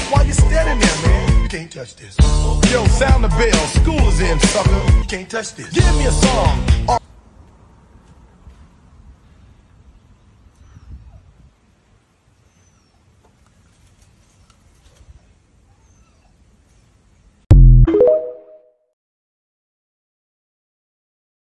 Why you standing there, man? You can't touch this. Yo, sound the bell. School is in, sucker. You can't touch this. Give me a song.